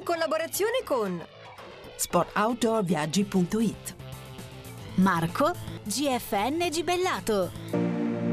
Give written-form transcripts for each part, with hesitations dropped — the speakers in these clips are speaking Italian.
in collaborazione con sportoutdoorviaggi.it, Marco, GFN Gibellato.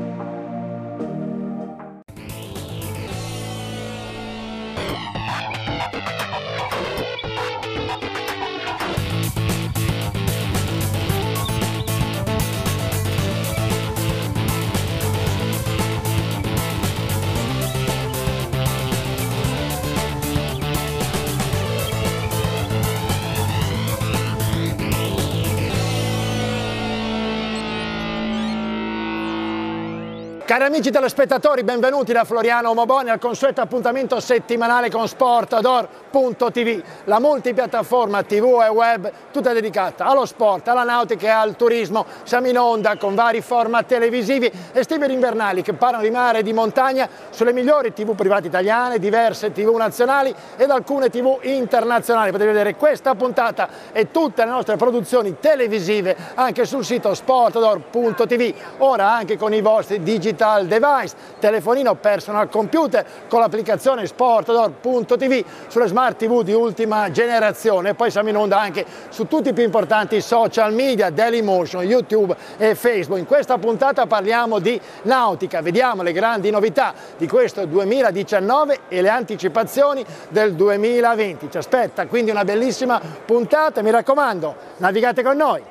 Cari amici telespettatori, benvenuti da Floriano Moboni al consueto appuntamento settimanale con sportador.tv, la multipiattaforma TV e web tutta dedicata allo sport, alla nautica e al turismo. Siamo in onda con vari format televisivi estivi ed invernali che parlano di mare e di montagna sulle migliori TV private italiane, diverse TV nazionali ed alcune TV internazionali. Potete vedere questa puntata e tutte le nostre produzioni televisive anche sul sito sportador.tv, ora anche con i vostri digital device, telefonino, personal computer, con l'applicazione sportador.tv, sulle smart TV di ultima generazione. E poi siamo in onda anche su tutti i più importanti social media, Dailymotion, YouTube e Facebook. In questa puntata parliamo di nautica, vediamo le grandi novità di questo 2019 e le anticipazioni del 2020. Ci aspetta quindi una bellissima puntata, mi raccomando, navigate con noi.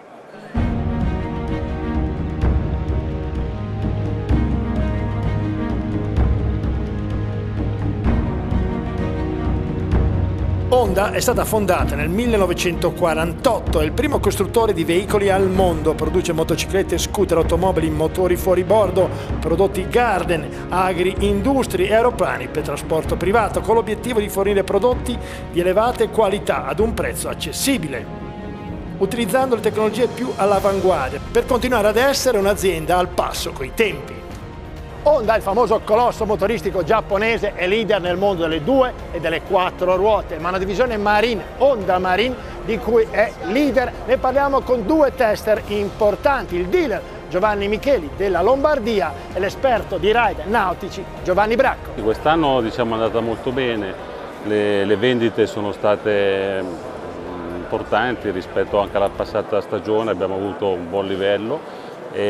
Honda è stata fondata nel 1948, è il primo costruttore di veicoli al mondo, produce motociclette, scooter, automobili, motori fuoribordo, prodotti garden, agri-industri e aeroplani per trasporto privato, con l'obiettivo di fornire prodotti di elevate qualità ad un prezzo accessibile, utilizzando le tecnologie più all'avanguardia per continuare ad essere un'azienda al passo coi tempi. Honda, il famoso colosso motoristico giapponese, è leader nel mondo delle 2 e delle 4 ruote, ma una divisione Marine, Honda Marine, di cui è leader. Ne parliamo con due tester importanti, il dealer Giovanni Micheli della Lombardia e l'esperto di ride nautici Giovanni Bracco. Quest'anno è andata molto bene, le vendite sono state importanti rispetto anche alla passata stagione, abbiamo avuto un buon livello.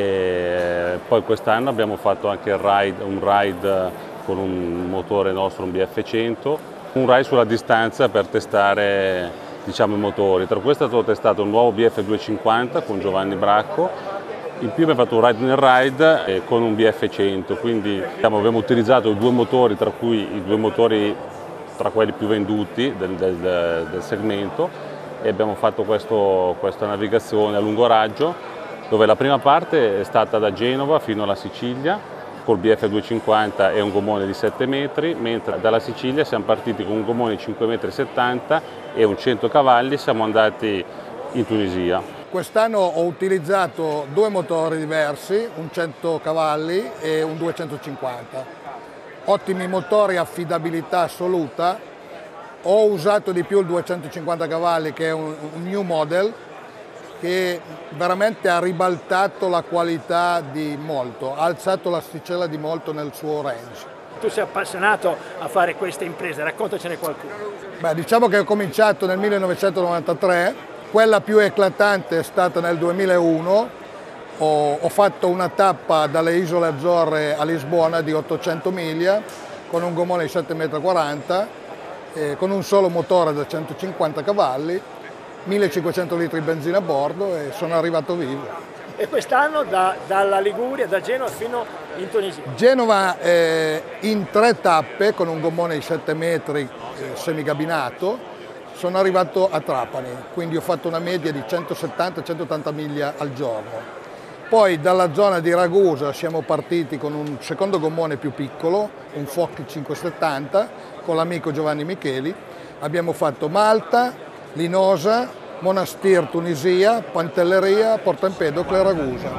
E poi quest'anno abbiamo fatto anche un ride con un motore nostro, un BF100, un ride sulla distanza per testare i motori. Tra questo è stato testato un nuovo BF250 con Giovanni Bracco, in più abbiamo fatto un ride nel ride con un BF100, quindi abbiamo utilizzato due motori, tra cui i due motori tra quelli più venduti del segmento, e abbiamo fatto questa navigazione a lungo raggio, dove la prima parte è stata da Genova fino alla Sicilia col BF250 e un gommone di 7 metri, mentre dalla Sicilia siamo partiti con un gommone di 5,70 m e un 100 cavalli, siamo andati in Tunisia. Quest'anno ho utilizzato due motori diversi, un 100 cavalli e un 250. Ottimi motori, affidabilità assoluta. Ho usato di più il 250 cavalli, che è un new model, che veramente ha ribaltato la qualità di molto, ha alzato l'asticella di molto nel suo range. Tu sei appassionato a fare queste imprese, raccontacene qualcuno. Beh, diciamo che ho cominciato nel 1993, quella più eclatante è stata nel 2001, ho fatto una tappa dalle Isole Azzorre a Lisbona di 800 miglia con un gommone di 7,40 m, con un solo motore da 150 cavalli, 1500 litri di benzina a bordo, e sono arrivato vivo. E quest'anno dalla Liguria, da Genova fino in Tunisia? Genova in 3 tappe con un gommone di 7 metri semigabinato, sono arrivato a Trapani, quindi ho fatto una media di 170-180 miglia al giorno. Poi dalla zona di Ragusa siamo partiti con un secondo gommone più piccolo, un Foch 570, con l'amico Giovanni Micheli. Abbiamo fatto Malta, Linosa, Monastir, Tunisia, Pantelleria, Porto Empedocle e Ragusa.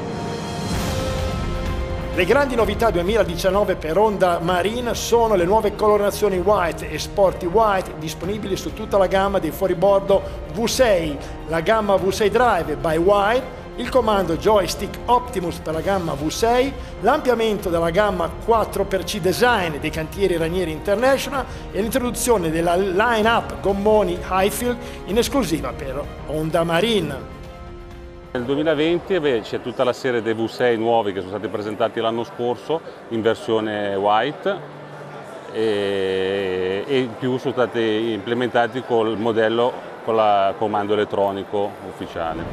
Le grandi novità 2019 per Honda Marine sono le nuove colorazioni White e Sporty White disponibili su tutta la gamma dei fuoribordo V6, la gamma V6 Drive by White, il comando joystick Optimus per la gamma V6, l'ampliamento della gamma 4x Design dei cantieri Ranieri International e l'introduzione della line-up gommoni Highfield in esclusiva per Honda Marine. Nel 2020 c'è tutta la serie dei V6 nuovi che sono stati presentati l'anno scorso in versione white e in più sono stati implementati col modello con il comando elettronico ufficiale.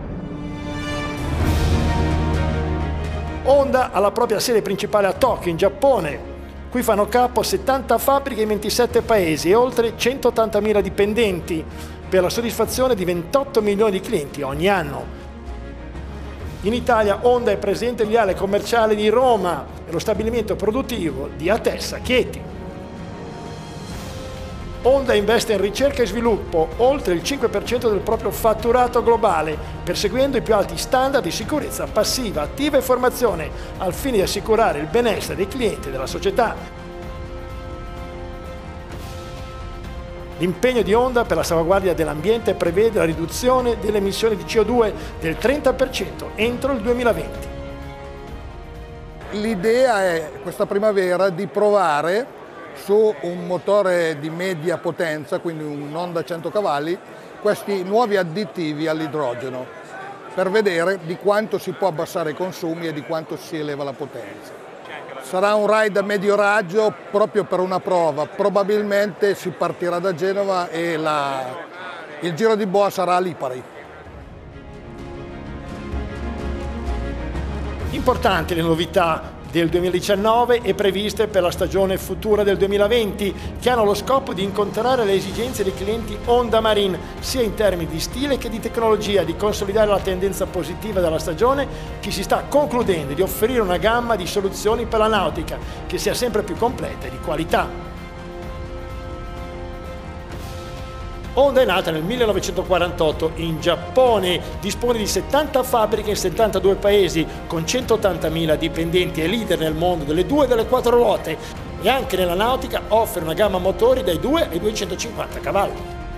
Honda ha la propria sede principale a Tokyo, in Giappone. Qui fanno capo 70 fabbriche in 27 paesi e oltre 180.000 dipendenti per la soddisfazione di 28 milioni di clienti ogni anno. In Italia Honda è presente in viale commerciale di Roma e lo stabilimento produttivo di Atessa Chieti. Honda investe in ricerca e sviluppo oltre il 5% del proprio fatturato globale, perseguendo i più alti standard di sicurezza passiva, attiva e formazione, al fine di assicurare il benessere dei clienti e della società. L'impegno di Honda per la salvaguardia dell'ambiente prevede la riduzione delle emissioni di CO2 del 30% entro il 2020. L'idea è questa primavera di provare su un motore di media potenza, quindi un Honda 100 cavalli, questi nuovi additivi all'idrogeno per vedere di quanto si può abbassare i consumi e di quanto si eleva la potenza. Sarà un ride a medio raggio proprio per una prova, probabilmente si partirà da Genova e il giro di boa sarà a Lipari. Importanti le novità del 2019 e previste per la stagione futura del 2020, che hanno lo scopo di incontrare le esigenze dei clienti Honda Marine, sia in termini di stile che di tecnologia, di consolidare la tendenza positiva della stagione che si sta concludendo e di offrire una gamma di soluzioni per la nautica che sia sempre più completa e di qualità. Honda è nata nel 1948 in Giappone, dispone di 70 fabbriche in 72 paesi con 180.000 dipendenti, è leader nel mondo delle 2 e delle 4 ruote e anche nella nautica offre una gamma motori dai 2 ai 250 cavalli.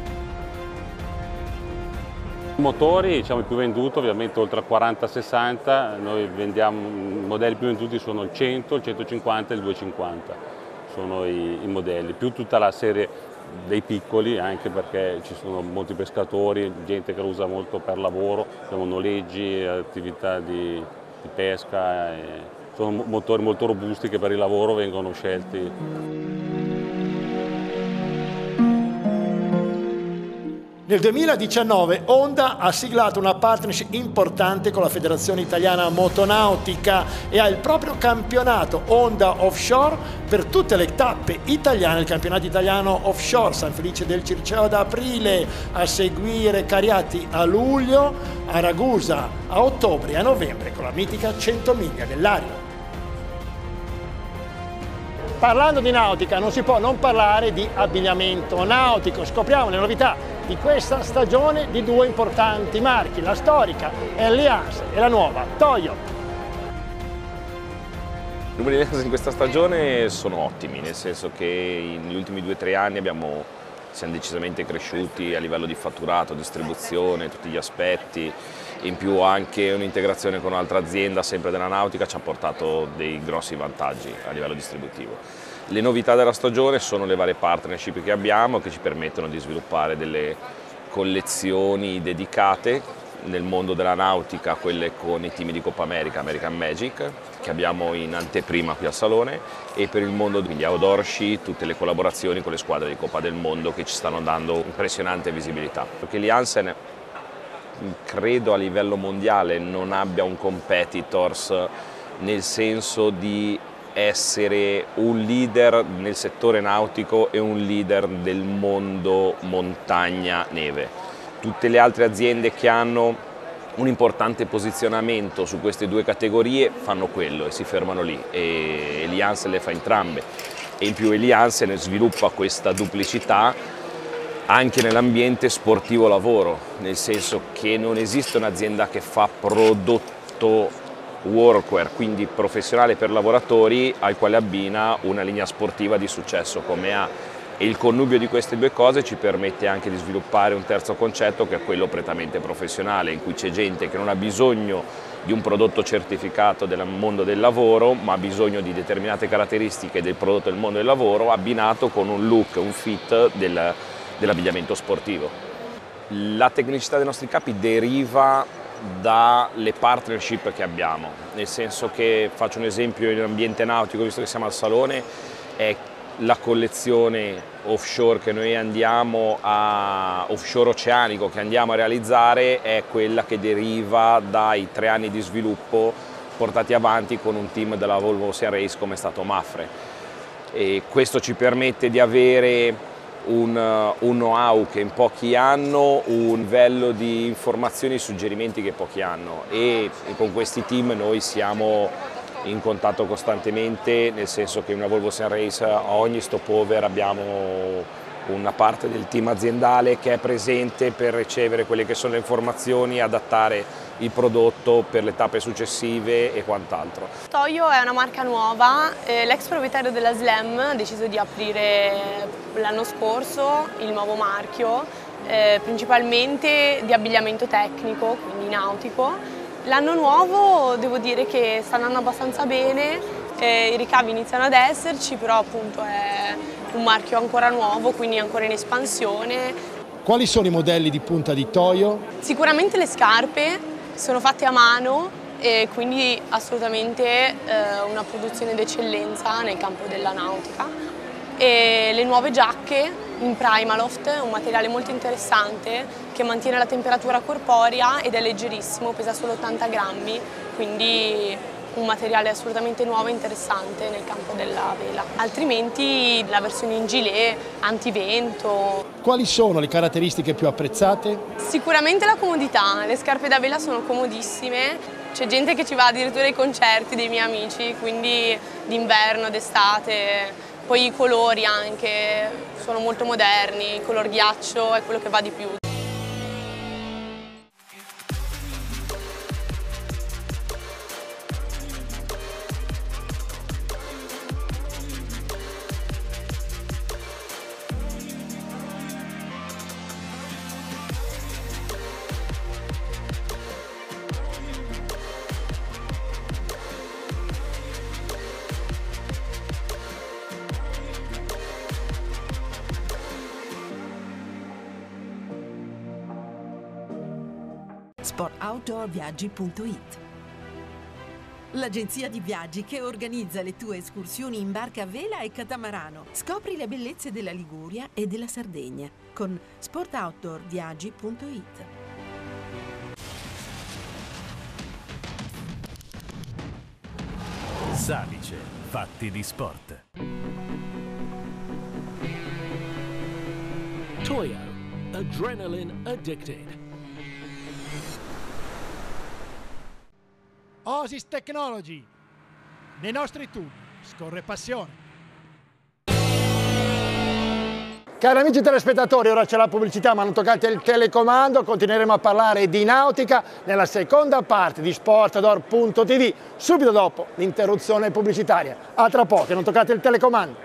I motori, diciamo, i più venduti, ovviamente oltre a 40-60, noi vendiamo, i modelli più venduti sono il 100, il 150 e il 250, sono i modelli, più tutta la serie dei piccoli, anche perché ci sono molti pescatori, gente che lo usa molto per lavoro, abbiamo noleggi, attività di pesca, sono motori molto robusti che per il lavoro vengono scelti. Nel 2019 Honda ha siglato una partnership importante con la Federazione Italiana Motonautica e ha il proprio campionato Honda Offshore per tutte le tappe italiane, il campionato italiano Offshore San Felice del Circeo ad aprile, a seguire Cariati a luglio, a Ragusa a ottobre e a novembre con la mitica 100 miglia dell'Ario. Parlando di nautica non si può non parlare di abbigliamento nautico, scopriamo le novità di questa stagione di due importanti marchi, la storica Allianz e la nuova Toyo. I numeri in questa stagione sono ottimi, nel senso che negli ultimi 2-3 anni siamo decisamente cresciuti a livello di fatturato, distribuzione, tutti gli aspetti, in più anche un'integrazione con un'altra azienda sempre della nautica ci ha portato dei grossi vantaggi a livello distributivo. Le novità della stagione sono le varie partnership che abbiamo che ci permettono di sviluppare delle collezioni dedicate nel mondo della nautica, quelle con i team di Coppa America, American Magic, che abbiamo in anteprima qui al Salone, e per il mondo quindi outdoor sci, tutte le collaborazioni con le squadre di Coppa del Mondo che ci stanno dando impressionante visibilità. Perché Janssen credo a livello mondiale non abbia un competitors nel senso di essere un leader nel settore nautico e un leader del mondo montagna-neve. Tutte le altre aziende che hanno un importante posizionamento su queste due categorie fanno quello e si fermano lì, e Janssen le fa entrambe, e in più Janssen sviluppa questa duplicità anche nell'ambiente sportivo lavoro, nel senso che non esiste un'azienda che fa prodotto workwear, quindi professionale per lavoratori, al quale abbina una linea sportiva di successo come ha E il connubio di queste due cose ci permette anche di sviluppare un terzo concetto, che è quello prettamente professionale, in cui c'è gente che non ha bisogno di un prodotto certificato del mondo del lavoro, ma ha bisogno di determinate caratteristiche del prodotto del mondo del lavoro abbinato con un look, un fit dell'abbigliamento sportivo. La tecnicità dei nostri capi deriva dalle partnership che abbiamo, nel senso che, faccio un esempio in ambiente nautico, visto che siamo al salone, è la collezione offshore che noi andiamo offshore oceanico che andiamo a realizzare è quella che deriva dai 3 anni di sviluppo portati avanti con un team della Volvo Ocean Race come è stato Mafre, e questo ci permette di avere un know-how che in pochi hanno, un livello di informazioni e suggerimenti che pochi hanno, e con questi team noi siamo in contatto costantemente, nel senso che in una Volvo Ocean Race a ogni stopover abbiamo una parte del team aziendale che è presente per ricevere quelle che sono le informazioni, adattare il prodotto per le tappe successive e quant'altro. Toyo è una marca nuova, l'ex proprietario della Slam ha deciso di aprire l'anno scorso il nuovo marchio, principalmente di abbigliamento tecnico, quindi nautico. L'anno nuovo devo dire che sta andando abbastanza bene, i ricavi iniziano ad esserci, però appunto è un marchio ancora nuovo, quindi ancora in espansione. Quali sono i modelli di punta di Toyo? Sicuramente le scarpe sono fatte a mano e quindi assolutamente una produzione d'eccellenza nel campo della nautica. E le nuove giacche in Primaloft, un materiale molto interessante che mantiene la temperatura corporea ed è leggerissimo, pesa solo 80 grammi, quindi un materiale assolutamente nuovo e interessante nel campo della vela. Altrimenti la versione in gilet, antivento. Quali sono le caratteristiche più apprezzate? Sicuramente la comodità, le scarpe da vela sono comodissime, c'è gente che ci va addirittura ai concerti dei miei amici, quindi d'inverno, d'estate. Poi i colori anche sono molto moderni, il color ghiaccio è quello che va di più. sportoutdoorviaggi.it, l'agenzia di viaggi che organizza le tue escursioni in barca a vela e catamarano. Scopri le bellezze della Liguria e della Sardegna con sportoutdoorviaggi.it. Salice, fatti di sport. Toyo, Adrenaline Addicted. Osis Technology. Nei nostri tubi scorre passione. Cari amici telespettatori, ora c'è la pubblicità, ma non toccate il telecomando, continueremo a parlare di nautica nella seconda parte di sportador.tv, subito dopo l'interruzione pubblicitaria. A tra poco, non toccate il telecomando.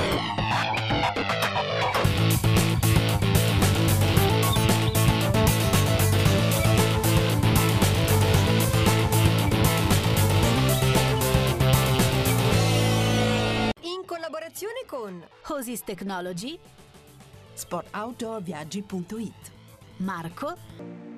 Con Osis Technology, sportoutdoorviaggi.it, Marco